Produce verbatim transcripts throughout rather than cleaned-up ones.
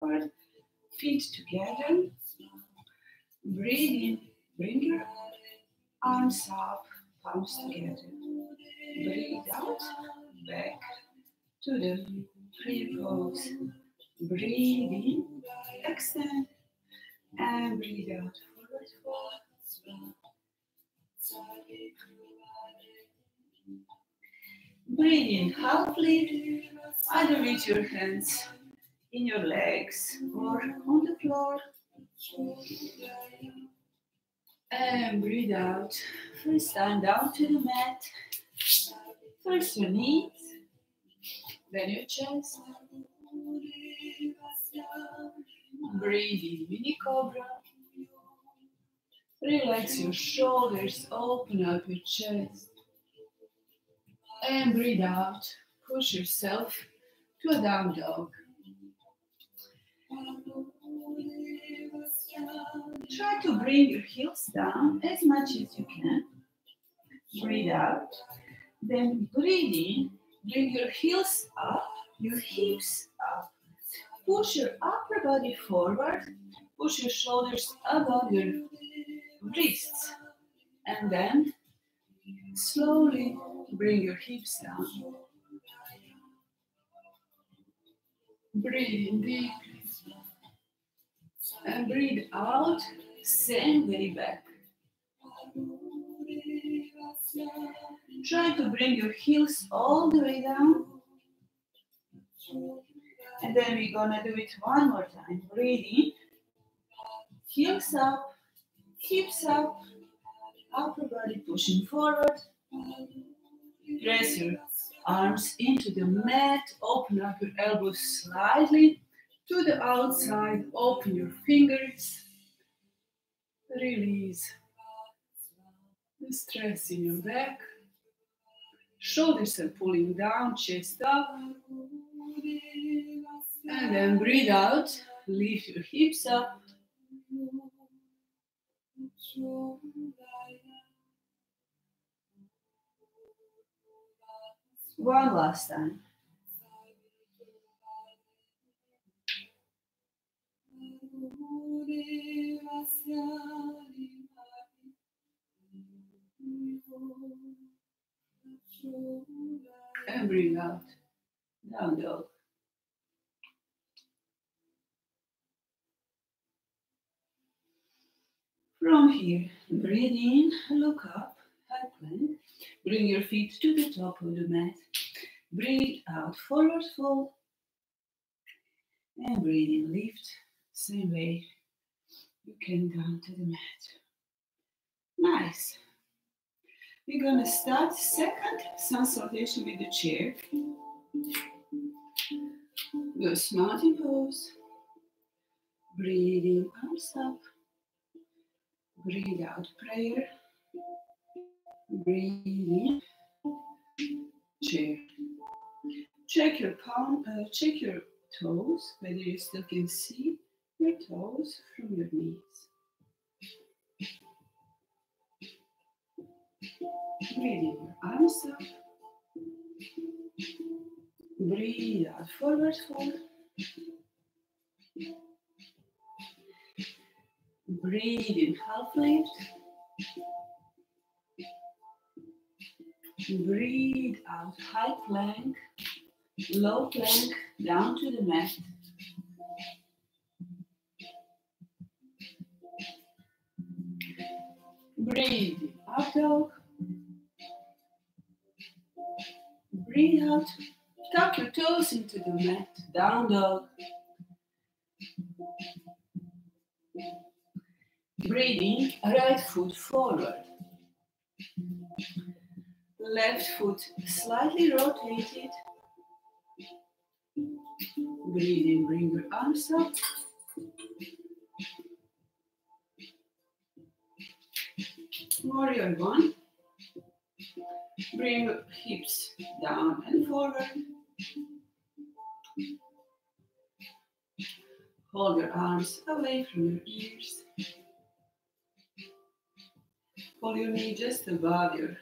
forward, feet together. Breathe in, bring your arms up, palms together. Breathe out, back to the free pose. Breathe in, extend, and breathe out, forward fold. Breathe in, half lift, either with your hands in your legs or on the floor. And breathe out, first time down to the mat. First your knees, then your chest. Breathe in, mini cobra. Relax your shoulders, open up your chest. And breathe out, push yourself to a down dog. Try to bring your heels down as much as you can. Breathe out. Then breathe in, bring your heels up, your hips up. Push your upper body forward, push your shoulders above your wrists. And then slowly bring your hips down. Breathe in deeply. And breathe out, same way back. Try to bring your heels all the way down. And then we're gonna do it one more time. Breathe in, heels up, hips up, upper body pushing forward. Press your arms into the mat, open up your elbows slightly to the outside, open your fingers. Release the stress in your back. Shoulders are pulling down, chest up. And then breathe out, lift your hips up. One last time. And breathe out, down dog. From here, breathe in, look up, high plank. Bring your feet to the top of the mat. Breathe out, forward fold. And breathe in, lift, same way. You can down to the mat. Nice. We're gonna start second sun salutation with the chair. Ghost mountain pose. Breathe in, arms up. Breathe out, prayer. Breathe in, chair. Check your palm, uh, check your toes, whether you still can see your toes from your knees. Breathe in your arms up. Breathe out, forward fold. Breathe in, half lift. Breathe out, high plank, low plank, down to the mat. Breathe in, up dog. Breathe out, tuck your toes into the mat, down dog. Breathe in, right foot forward. Left foot slightly rotated. Breathe in, bring your arms up. Warrior one. Bring your hips down and forward. Hold your arms away from your ears. Pull your knee just above your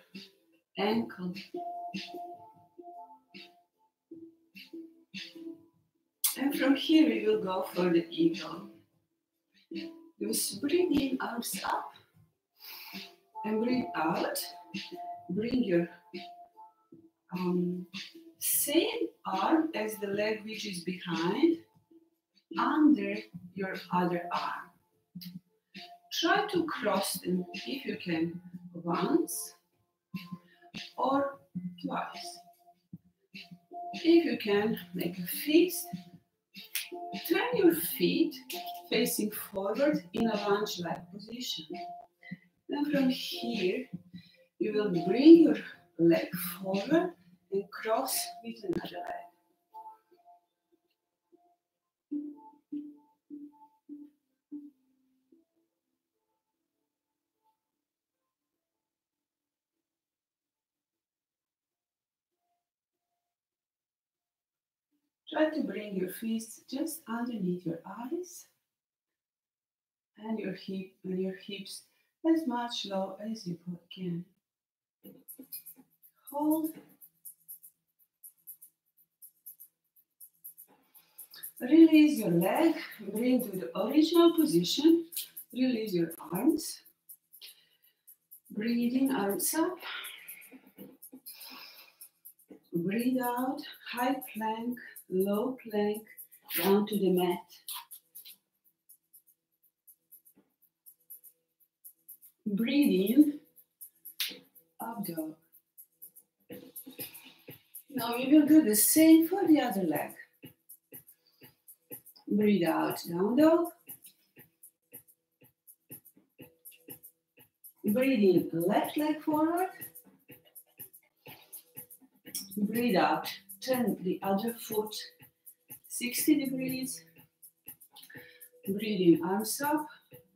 ankle. And from here we will go for the eagle. Just breathe in, arms up, and breathe out. Bring your um, same arm as the leg which is behind under your other arm. Try to cross them if you can once or twice. If you can, make a fist. Turn your feet facing forward in a lunge-like position. Then from here, you will bring your leg forward and cross with another leg. Try to bring your fists just underneath your eyes and your hip and your hips as much low as you can. Hold. Release your leg, bring to the original position. Release your arms. Breathe in, arms up. Breathe out, high plank, low plank, down to the mat. Breathe in, up dog. Now we will do the same for the other leg. Breathe out, down dog. Breathe in, left leg forward. Breathe out, turn the other foot sixty degrees. Breathe in, arms up.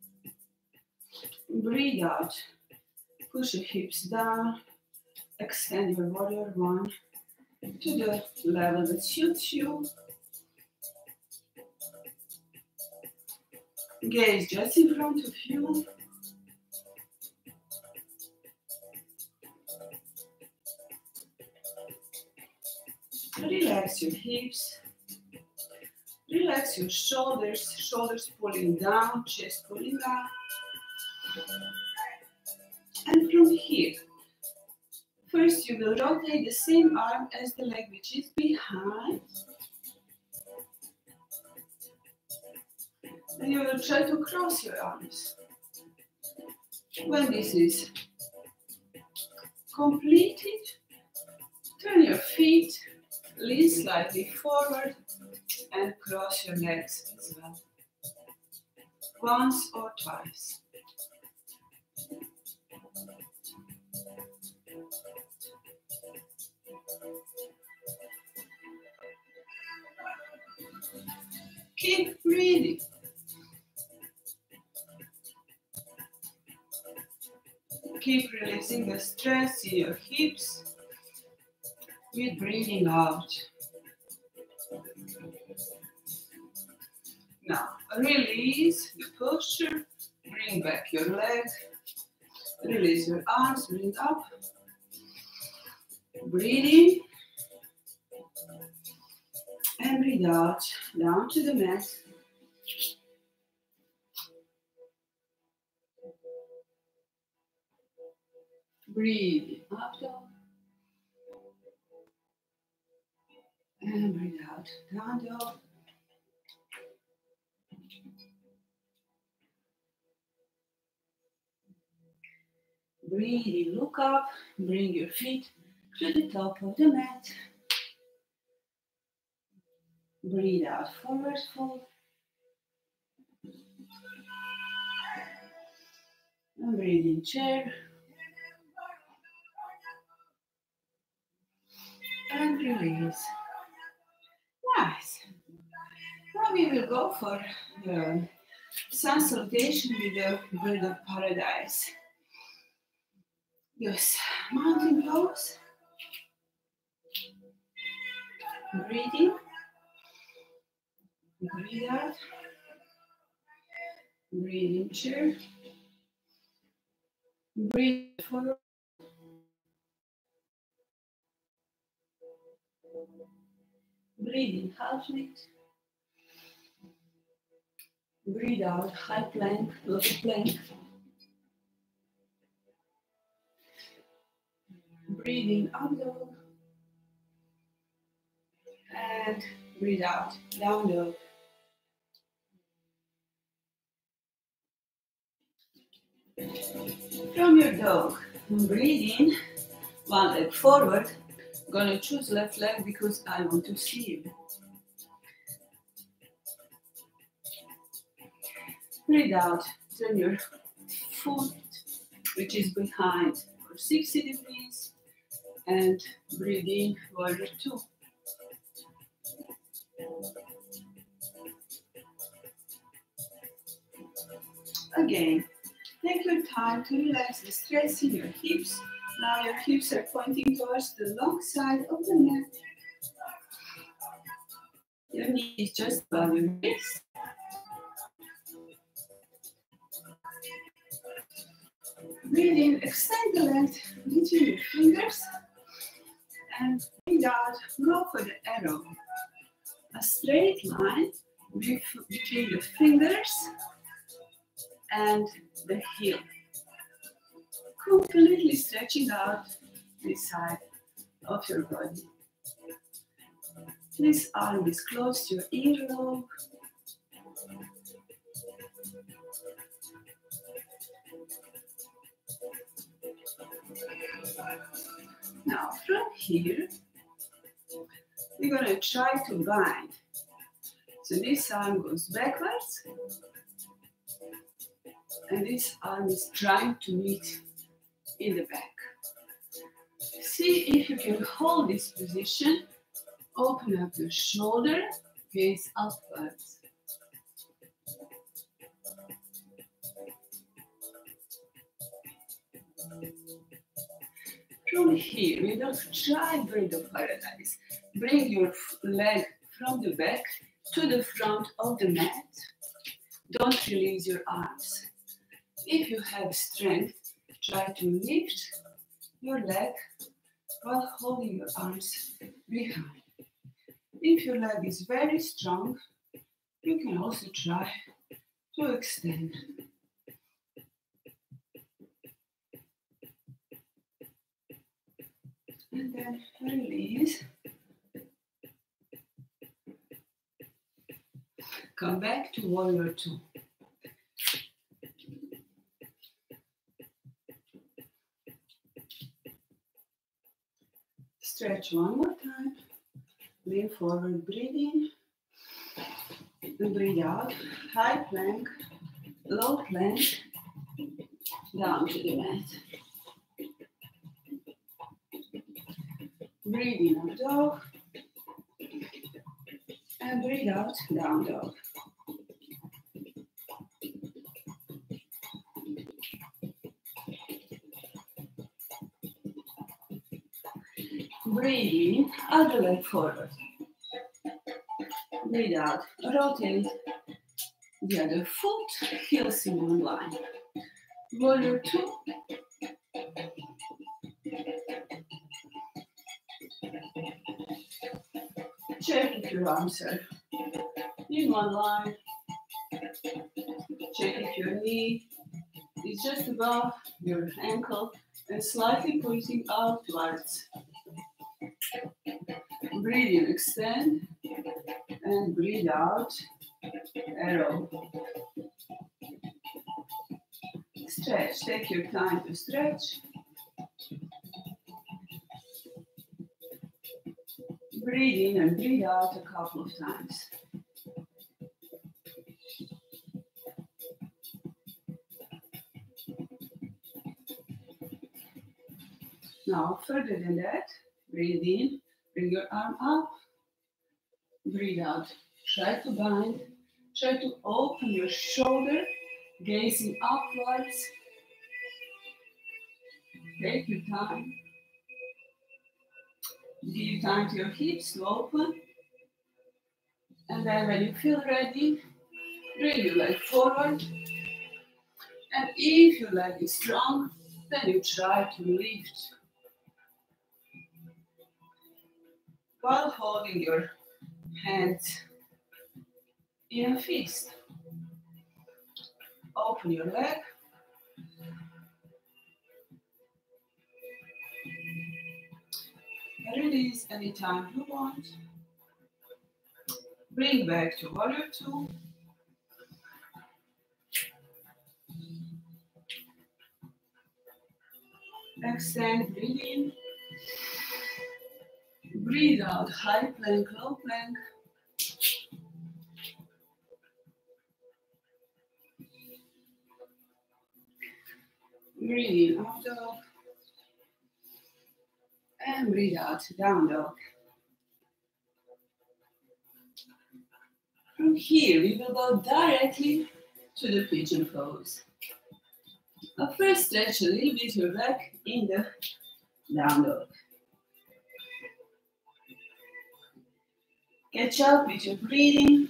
Breathe out, push your hips down. Extend your warrior one to the level that suits you. Gaze just in front of you. Relax your hips. Relax your shoulders. Shoulders pulling down, chest pulling up. And from here, first you will rotate the same arm as the leg which is behind. And you will try to cross your arms. When this is completed, turn your feet, lean slightly forward, and cross your legs as well. Once or twice. Keep breathing. Keep releasing the stress in your hips with breathing out. Now, release the posture, bring back your leg, release your arms, bring up, breathe in, and breathe out, down to the mat. Breathe up, dog, and breathe out, down, dog. Breathe in, look up, bring your feet to the top of the mat. Breathe out, forward fold. And breathe in, chair. And release. Nice. Now we will go for the sun salutation with the bird of paradise. Yes, mountain pose. Breathe in. Breathe out. Breathe in, chair. Breathe forward. Breathe in, half lift. Breathe out, high plank, low plank. Breathe in, up dog. And breathe out, down dog. From your dog, breathe in, one leg forward. Gonna choose left leg because I want to see you. Breathe out, turn your foot, which is behind, for sixty degrees, and breathe in, warrior two. Again, take your time to relax the stress in your hips. Now your hips are pointing towards the long side of the mat. Your knee is just above your wrist. Breathe in, extend the length between your fingers. And breathe out, go for the arrow. A straight line between the fingers and the heel. Completely stretching out this side of your body. This arm is close to your earlobe. Now from here, we're going to try to bind. So this arm goes backwards, and this arm is trying to meet in the back. See if you can hold this position. Open up your shoulder, gaze upwards. From here, we don't try bird of paradise. Bring your leg from the back to the front of the mat. Don't release your arms. If you have strength, try to lift your leg while holding your arms behind. If your leg is very strong, you can also try to extend. And then release. Come back to warrior two. Stretch one more time. Lean forward, breathe in. And breathe out. High plank, low plank, down to the mat. Breathe in, up dog. And breathe out, down dog. Breathe in, other leg forward. Breathe out, rotate the other foot, heels in one line. Warrior two. Check if your arms are in one line. Check if your knee is just above your ankle and slightly pointing outwards. Breathe in, extend, and breathe out, arrow. Stretch, take your time to stretch. Breathe in and breathe out a couple of times. Now, further than that, breathe in, bring your arm up, breathe out. Try to bind, try to open your shoulder, gazing upwards. Take your time. Give time to your hips to open. And then when you feel ready, bring your leg forward. And if your leg is strong, then you try to lift while holding your hands in a fist. Open your leg. Release anytime you want. Bring back to warrior two. Extend, breathe in. Breathe out, high plank, low plank. Breathe in, up dog. And breathe out, down dog. From here, we will go directly to the pigeon pose. Now first stretch a little bit your back in the down dog. Catch up with your breathing.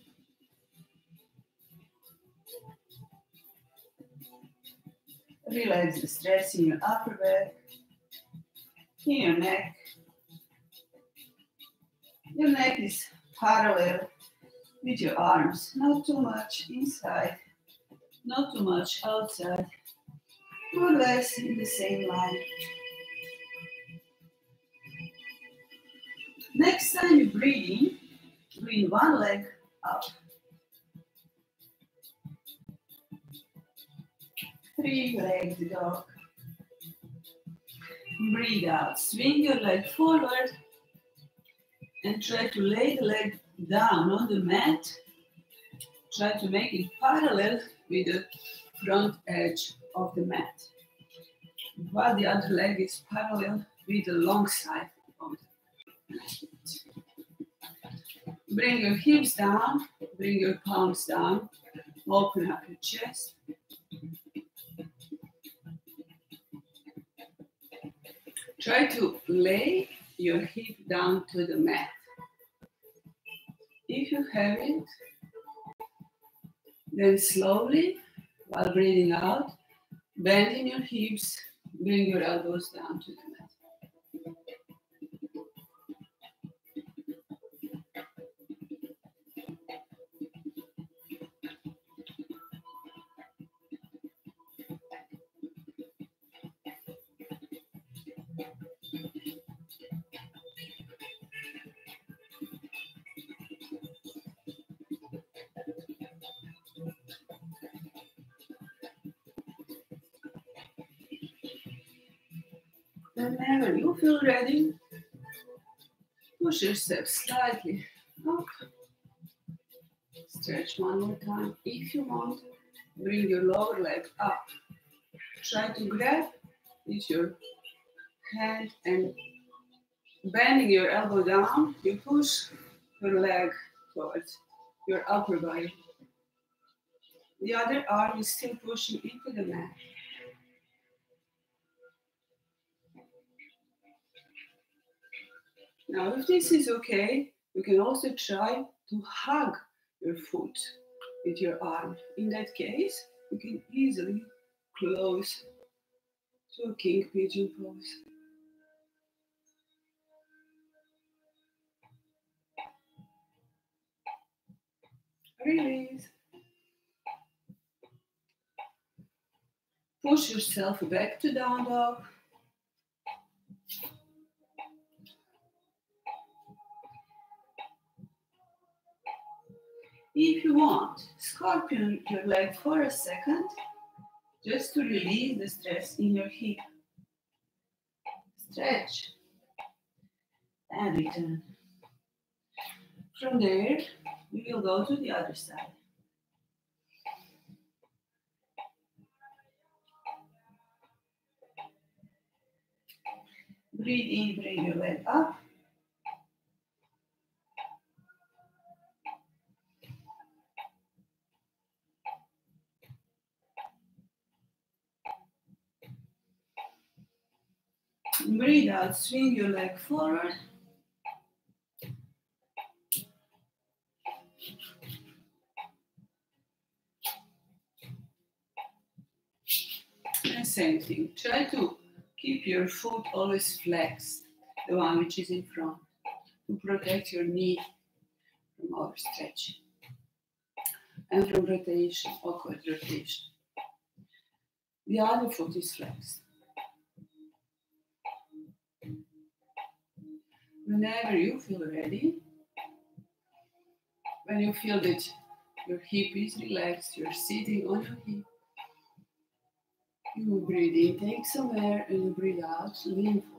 Relax the stress in your upper back, in your neck. Your neck is parallel with your arms, not too much inside, not too much outside, more or less in the same line. Next time you breathe in, bring one leg up. Three-legged dog. Breathe out. Swing your leg forward and try to lay the leg down on the mat. Try to make it parallel with the front edge of the mat, while the other leg is parallel with the long side of the mat. Bring your hips down, bring your palms down, open up your chest. Try to lay your hip down to the mat. If you have it, then slowly, while breathing out, bend in your hips, bring your elbows down to the mat. Whenever you feel ready, push yourself slightly up. Stretch one more time. If you want, bring your lower leg up. Try to grab with your hand and bending your elbow down, you push your leg towards your upper body. The other arm is still pushing into the mat. Now, if this is okay, you can also try to hug your foot with your arm. In that case, you can easily close to a king pigeon pose. Release. Push yourself back to down dog. If you want, scorpion your leg for a second, just to release the stress in your hip. Stretch and return. From there, we will go to the other side. Breathe in, bring your leg up. Breathe out, swing your leg forward. And same thing, try to keep your foot always flexed, the one which is in front, to protect your knee from overstretching. And from rotation, awkward rotation, the other foot is flexed. Whenever you feel ready, when you feel that your hip is relaxed, you're sitting on your hip, you breathe in, take some air, and you breathe out, lean forward.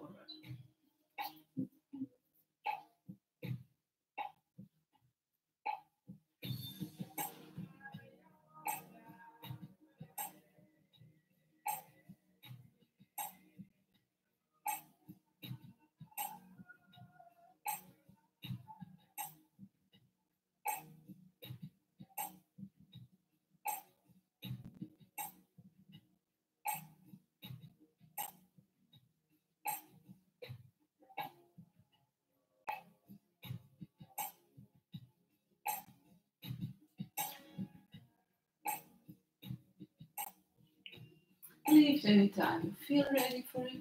Lift anytime you feel ready for it.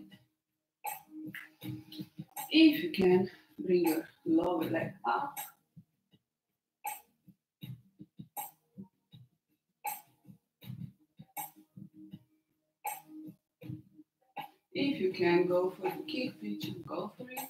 If you can, bring your lower leg up. If you can go for the kick pitch, go for it.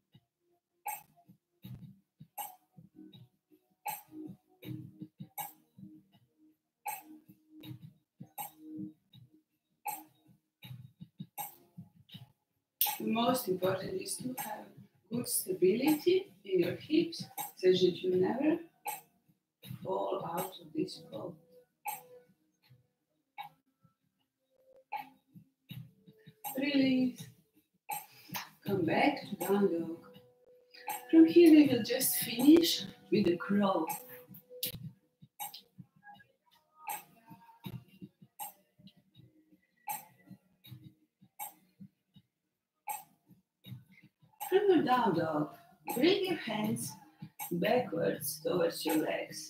The most important is to have good stability in your hips so that you never fall out of this pose. Release. Come back to down dog. From here we will just finish with the crow. From your down dog, bring your hands backwards towards your legs.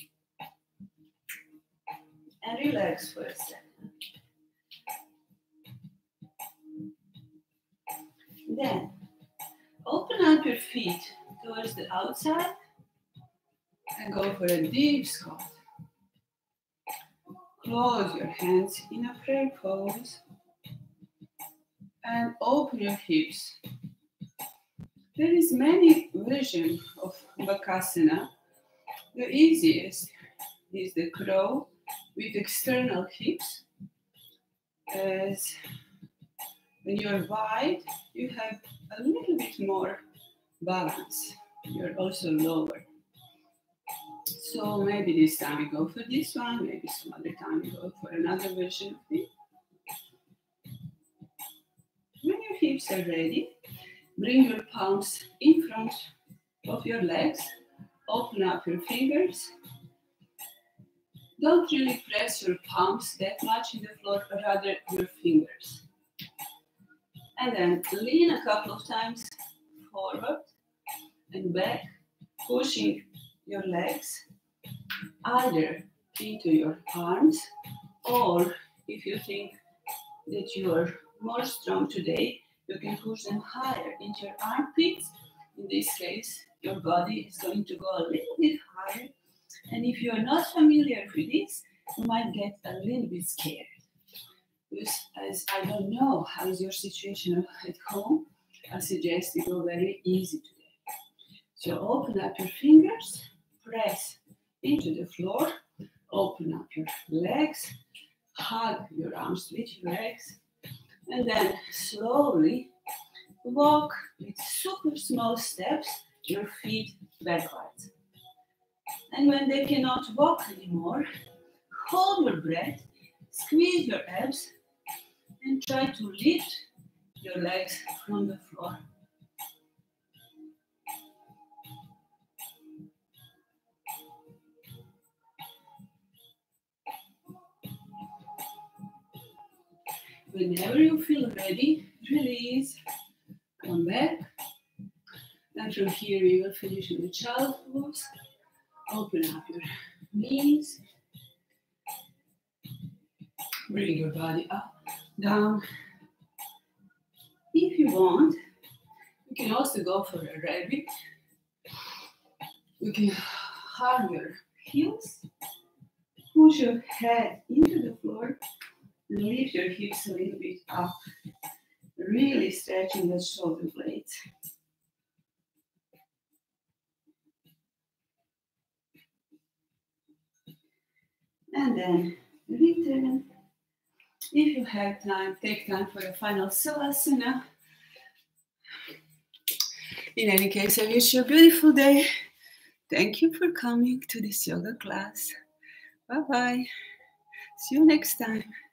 And relax for a second. Then, open up your feet towards the outside and go for a deep squat. Close your hands in a prayer pose and open your hips. There is many versions of Bakasana. The easiest is the crow with external hips. As when you're wide, you have a little bit more balance. You're also lower. So maybe this time you go for this one, maybe some other time you go for another version of it. When your hips are ready, bring your palms in front of your legs. Open up your fingers. Don't really press your palms that much in the floor, but rather your fingers. And then lean a couple of times forward and back, pushing your legs either into your arms, or if you think that you are more strong today, you can push them higher into your armpits. In this case, your body is going to go a little bit higher. And if you are not familiar with this, you might get a little bit scared. Because as I don't know how is your situation at home, I suggest you go very easy today. So open up your fingers, press into the floor, open up your legs, hug your arms with your legs, and then slowly walk with super small steps your feet backwards. And when they cannot walk anymore, hold your breath, squeeze your abs, and try to lift your legs from the floor. Whenever you feel ready, release, come back. And from here you will finish in the child pose. Open up your knees. Bring your body up, down. If you want, you can also go for a rabbit. You can hug your heels push your head into the floor and lift your hips a little bit up, really stretching the shoulder blades. And then return. If you have time, take time for the final Savasana. In any case, I wish you a beautiful day. Thank you for coming to this yoga class. Bye-bye. See you next time.